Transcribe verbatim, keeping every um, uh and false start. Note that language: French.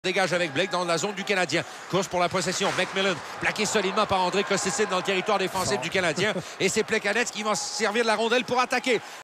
Dégage avec Blake dans la zone du Canadien. Course pour la possession. McMillan plaqué solidement par André Kostecin dans le territoire défensif du Canadien. Et c'est Plekanec qui va se servir de la rondelle pour attaquer.